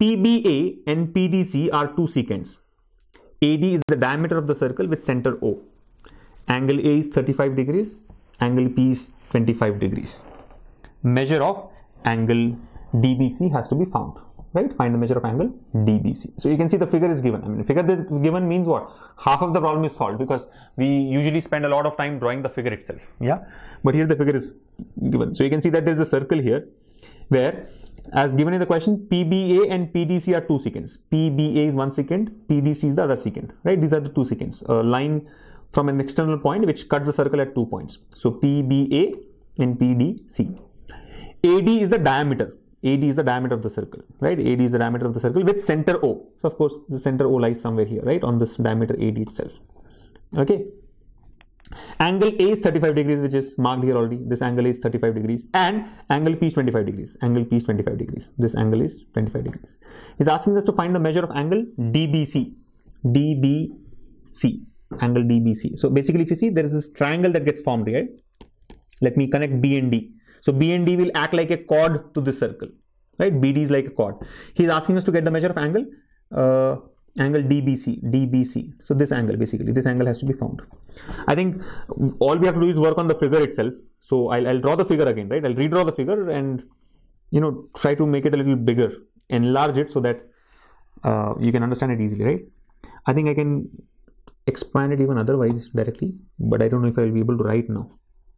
PBA and PDC are two secants. AD is the diameter of the circle with center O. Angle A is 35 degrees. Angle P is 25 degrees. Measure of angle DBC has to be found. Right? Find the measure of angle DBC. So you can see the figure is given. I mean, figure this given means what? Half of the problem is solved, because we usually spend a lot of time drawing the figure itself. Yeah. But here the figure is given. So you can see that there is a circle here where, as given in the question, PBA and PDC are two secants. PBA is one secant, PDC is the other secant. Right? These are the two secants. A line from an external point which cuts the circle at 2 points. So PBA and PDC. AD is the diameter. AD is the diameter of the circle, right? AD is the diameter of the circle with center O. So of course the center O lies somewhere here, right? On this diameter AD itself. Okay. Angle A is 35 degrees, which is marked here already. This angle is 35 degrees, and angle P is 25 degrees. Angle P is 25 degrees. This angle is 25 degrees. He's asking us to find the measure of angle DBC. DBC. Angle DBC. So basically, if you see, there is this triangle that gets formed, right? Let me connect B and D. So B and D will act like a chord to this circle, right? BD is like a chord. He's asking us to get the measure of angle, angle DBC. So this angle, basically, this angle has to be found. I think all we have to do is work on the figure itself. So I'll draw the figure again, right? I'll redraw the figure and, you know, try to make it a little bigger, enlarge it so that you can understand it easily, right? I think I can expand it even otherwise directly, but I don't know if I'll be able to write now.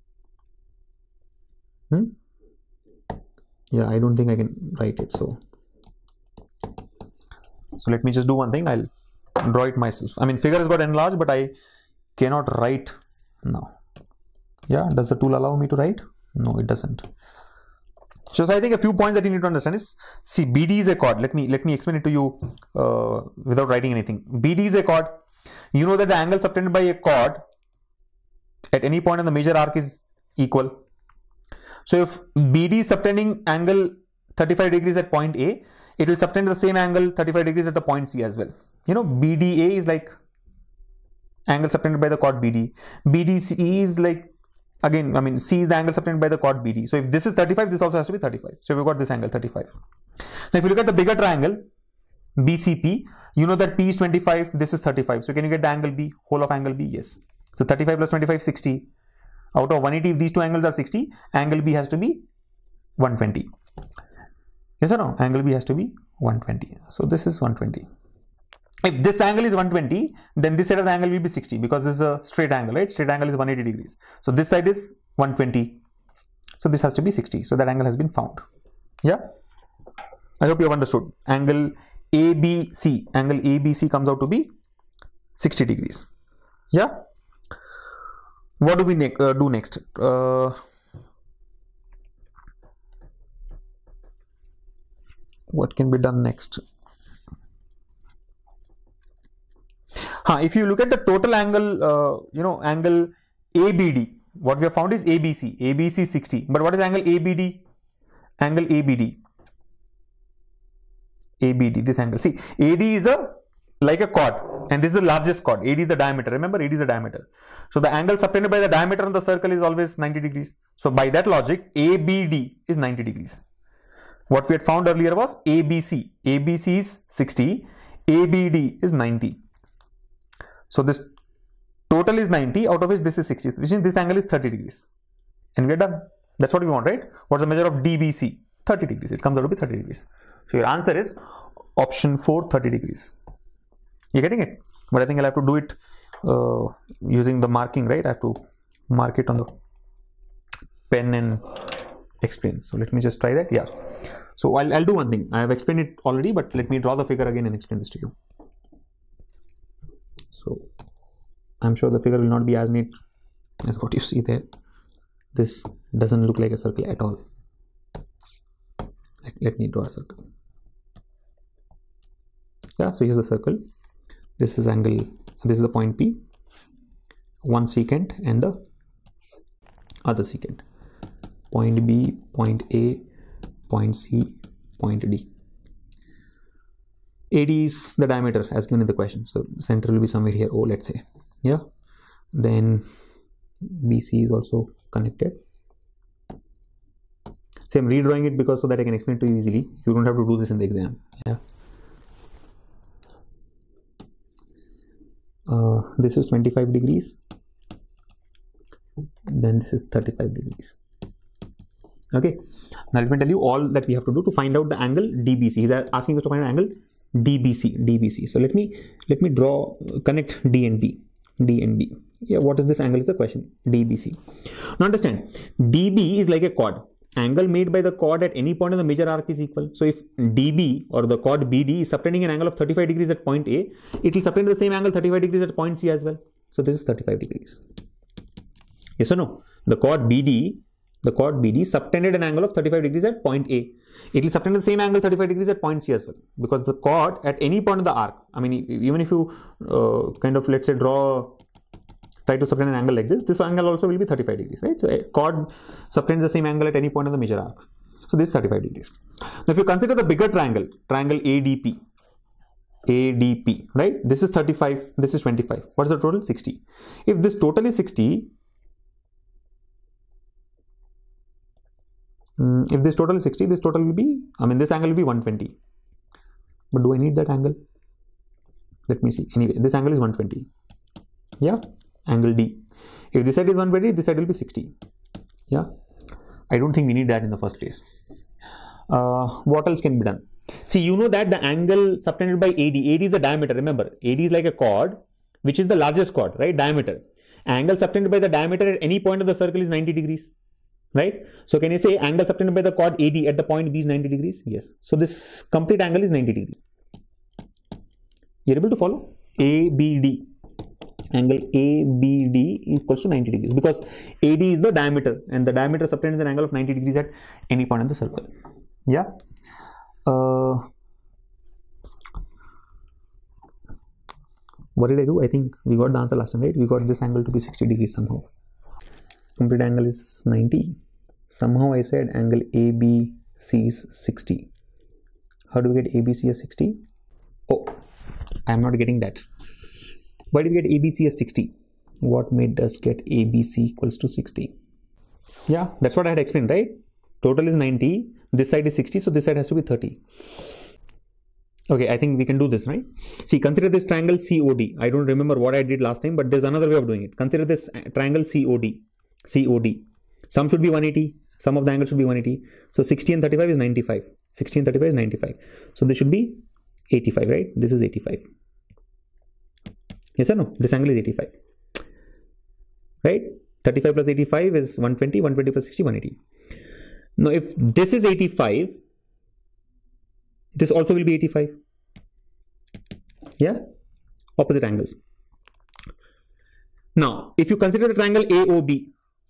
Yeah, I don't think I can write it. So let me just do one thing. I'll draw it myself. I mean, figure has got enlarged, but I cannot write now. Yeah, does the tool allow me to write? No, it doesn't. So I think a few points that you need to understand is, see, BD is a chord. Let me explain it to you without writing anything. BD is a chord. You know that the angle subtended by a chord at any point on the major arc is equal. So if BD is subtending angle 35 degrees at point A, it will subtend the same angle 35 degrees at the point C as well. You know, BDA is like angle subtended by the chord BD. BDC is like, again, I mean, C is the angle subtended by the chord BD. So if this is 35, this also has to be 35. So we've got this angle 35. Now if you look at the bigger triangle, BCP, you know that P is 25, this is 35. So can you get the angle B, whole of angle B? Yes. So 35 plus 25, 60. Out of 180, if these two angles are 60, angle B has to be 120. Yes or no? Angle B has to be 120. So this is 120. If this angle is 120, then this side of the angle will be 60, because this is a straight angle, right? Straight angle is 180 degrees. So this side is 120. So this has to be 60. So that angle has been found. Yeah. I hope you have understood. Angle ABC. Angle ABC comes out to be 60 degrees. Yeah. What do we do next? What can be done next? If you look at the total angle, you know, angle ABD, what we have found is ABC. ABC is 60. But what is angle ABD? Angle ABD. ABD, this angle. See, AD is like a chord, and this is the largest chord. AD is the diameter. Remember, AD is the diameter. So the angle subtended by the diameter of the circle is always 90 degrees. So by that logic, ABD is 90 degrees. What we had found earlier was ABC. ABC is 60. ABD is 90. So this total is 90, out of which this is 60. Which means this angle is 30 degrees. And we are done. That's what we want, right? What's the measure of DBC? 30 degrees. It comes out to be 30 degrees. So your answer is option 4, 30 degrees. You're getting it? But I think I'll have to do it using the marking, right? I have to mark it on the pen and explain. So let me just try that. Yeah. So I'll do one thing. I have explained it already, but let me draw the figure again and explain this to you. So I'm sure the figure will not be as neat as what you see there. This doesn't look like a circle at all. Let me draw a circle. Yeah, so here's the circle. This is angle, this is the point P, one secant and the other secant. Point B, point A, point C, point D. AD is the diameter as given in the question. So center will be somewhere here, O, let's say. Yeah. Then BC is also connected. So I'm redrawing it because so that I can explain to you easily. You don't have to do this in the exam. Yeah. This is 25 degrees. Then this is 35 degrees. Okay. Now let me tell you all that we have to do to find out the angle DBC. He's asking us to find an angle DBC. So let me connect D and B. Yeah, what is this angle is the question. DBC. Now understand, DB is like a chord. Angle made by the chord at any point on the major arc is equal. So if DB or the chord BD is subtending an angle of 35 degrees at point A, it will subtend the same angle 35 degrees at point C as well. So this is 35 degrees. Yes or no? The chord BD subtended an angle of 35 degrees at point A. It will subtend the same angle 35 degrees at point C as well. Because the chord at any point of the arc, I mean, even if you let's say try to subtend an angle like this angle also will be 35 degrees, right? So a chord subtends the same angle at any point of the major arc. So this is 35 degrees. Now if you consider the bigger triangle ADP, right? This is 35, this is 25. What is the total? 60. If this total is 60, if this total is 60, this total will be, this angle will be 120. But do I need that angle? Let me see. Anyway, this angle is 120. Yeah, angle D. If this side is 120, this side will be 60. Yeah, I don't think we need that in the first place. What else can be done? See, you know that the angle subtended by AD is the diameter. Remember, AD is like a chord, which is the largest chord, right? Diameter. Angle subtended by the diameter at any point of the circle is 90 degrees. Right? So can you say angle subtended by the chord AD at the point B is 90 degrees? Yes. So this complete angle is 90 degrees. You're able to follow? ABD. Angle ABD equals to 90 degrees because AD is the diameter and the diameter subtends an angle of 90 degrees at any point in the circle. Yeah. What did I do? I think we got the answer last time, right? We got this angle to be 60 degrees somehow. Complete angle is 90. Somehow I said angle ABC is 60. How do we get ABC as 60? Oh, I am not getting that. Why did we get ABC as 60? What made us get ABC equals to 60? Yeah, that's what I had explained, right? Total is 90. This side is 60, so this side has to be 30. Okay, I think we can do this, right? See, consider this triangle COD. I don't remember what I did last time, but there's another way of doing it. Consider this triangle COD. Sum should be 180. Sum of the angle should be 180. So 60 and 35 is 95. 60 and 35 is 95. So this should be 85, right? This is 85. Yes or no? This angle is 85. Right? 35 plus 85 is 120. 120 plus 60, 180. Now if this is 85, this also will be 85. Yeah? Opposite angles. Now, if you consider the triangle AOB,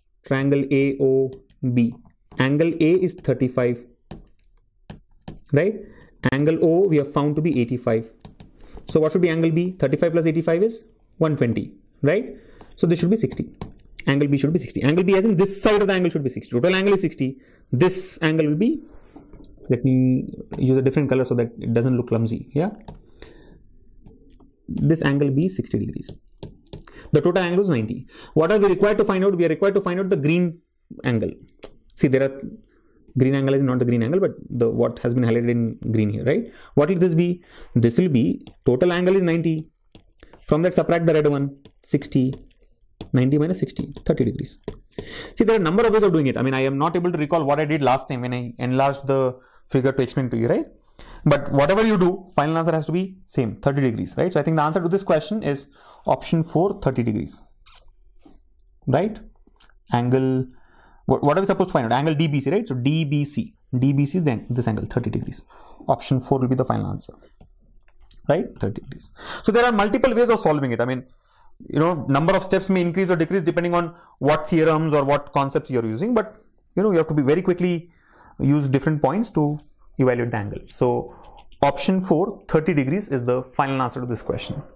angle A is 35, right? Angle O we have found to be 85. So what should be angle B? 35 plus 85 is 120, right? So this should be 60. Angle B should be 60. Angle B as in this side of the angle should be 60. Total angle is 60. This angle will be, let me use a different color so that it doesn't look clumsy. Yeah. This angle B is 60 degrees. The total angle is 90. What are we required to find out? We are required to find out the green angle. See, there are green angle is not the green angle, but the what has been highlighted in green here, right? What will this be? This will be total angle is 90. From that subtract the red one, 60. 90 minus 60, 30 degrees. See, there are a number of ways of doing it. I am not able to recall what I did last time when I enlarged the figure to explain to you, right? But whatever you do, final answer has to be same, 30 degrees, right? So I think the answer to this question is option 4, 30 degrees, right? Angle, what are we supposed to find out? Angle DBC, right? So DBC is then this angle, 30 degrees. Option 4 will be the final answer, right? 30 degrees. So there are multiple ways of solving it. Number of steps may increase or decrease depending on what theorems or what concepts you're using, but you have to be very quickly use different points to evaluate the angle. So option 4, 30 degrees is the final answer to this question.